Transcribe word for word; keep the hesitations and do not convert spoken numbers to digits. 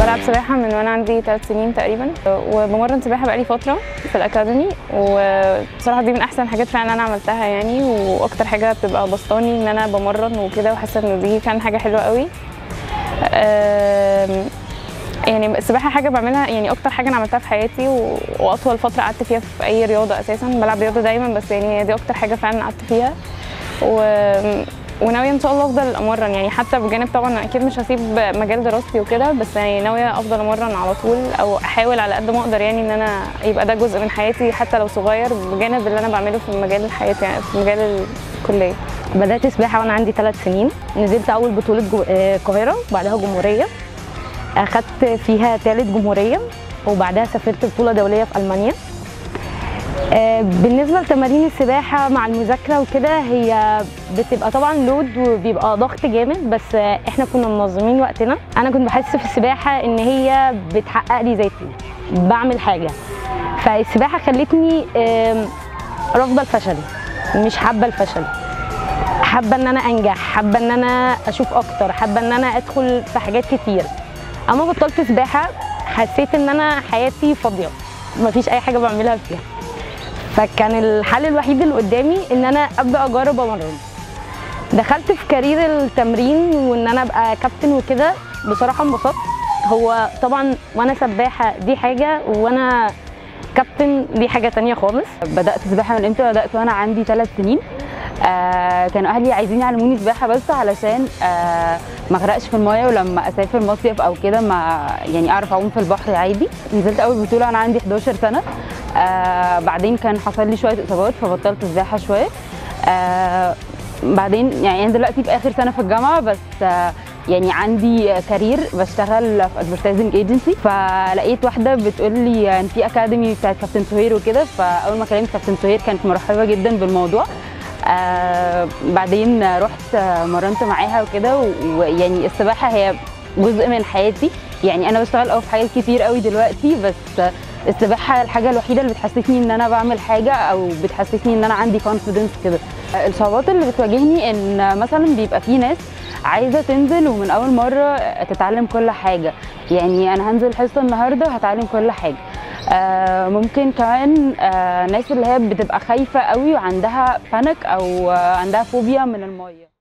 بلعب سباحة من وانا عندي ثلاث سنين تقريبا، وبمرن سباحة بقالي فترة في الأكاديمي، وبصراحة دي من أحسن الحاجات فعلا أنا عملتها يعني، وأكتر حاجة بتبقى بسطاني إن أنا بمرن وكده، وحاسة إن دي فعلا حاجة حلوة قوي. يعني السباحة حاجة بعملها، يعني أكتر حاجة أنا عملتها في حياتي، وأطول فترة قعدت فيها في أي رياضة أساسا. بلعب رياضة دايما، بس يعني دي أكتر حاجة فعلا قعدت فيها، و وناويه ان شاء الله افضل امرن يعني، حتى بجانب طبعا اكيد مش هسيب مجال دراستي وكده، بس يعني ناويه افضل امرن على طول، او احاول على قد ما اقدر يعني ان انا يبقى ده جزء من حياتي حتى لو صغير، بجانب اللي انا بعمله في مجال حياتي يعني في مجال الكليه. بدات سباحه وانا عندي ثلاث سنين، نزلت اول بطوله القاهره وبعدها جمهوريه، اخدت فيها ثالث جمهوريه، وبعدها سافرت بطوله دوليه في المانيا. بالنسبه لتمارين السباحه مع المذاكره وكده، هي بتبقى طبعا لود وبيبقى ضغط جامد، بس احنا كنا منظمين وقتنا. انا كنت بحس في السباحه ان هي بتحقق لي ذاتي، بعمل حاجه، فالسباحه خلتني رافضه الفشل، مش حابه الفشل، حابه ان انا انجح، حابه ان انا اشوف اكتر، حابه ان انا ادخل في حاجات كتير. اما بطلت سباحه حسيت ان انا حياتي فاضيه، مفيش اي حاجه بعملها فيها، فكان الحل الوحيد اللي قدامي ان انا ابدا اجرب امرن. دخلت في كارير التمرين وان انا ابقى كابتن وكده، بصراحه انبسطت. هو طبعا وانا سباحه دي حاجه، وانا كابتن دي حاجه تانية خالص. بدات سباحه من امتى؟ بدات وانا عندي ثلاث سنين. آه كانوا اهلي عايزين يعلموني سباحه بس علشان آه ما اغرقش في المايه، ولما اسافر مصيف او كده ما يعني اعرف اعوم في البحر عادي. نزلت اول بطوله وانا عندي حداشر سنه. آه بعدين كان حصل لي شويه اصابات فبطلت سباحه شويه. آه بعدين يعني انا دلوقتي في اخر سنه في الجامعه، بس آه يعني عندي كارير بشتغل في ادفرتايزنج ايجنسي، فلقيت واحده بتقول لي ان في اكاديمي بتاعت كابتن سهير وكده، فاول ما كلمت كابتن سهير كانت مرحبه جدا بالموضوع. آه بعدين رحت مرنت معاها وكده، ويعني السباحه هي جزء من حياتي، يعني انا بشتغل اه في حاجات كتير قوي دلوقتي، بس السباحه الحاجه الوحيده اللي بتحسسني ان انا بعمل حاجه، او بتحسسني ان انا عندي كونفيدنس كده. الصعوبات اللي بتواجهني ان مثلا بيبقى في ناس عايزه تنزل ومن اول مره تتعلم كل حاجه، يعني انا هنزل حصه النهارده هتعلم كل حاجه. آه ممكن كمان آه ناس اللي هي بتبقى خايفه قوي وعندها بانيك او آه عندها فوبيا من الميه.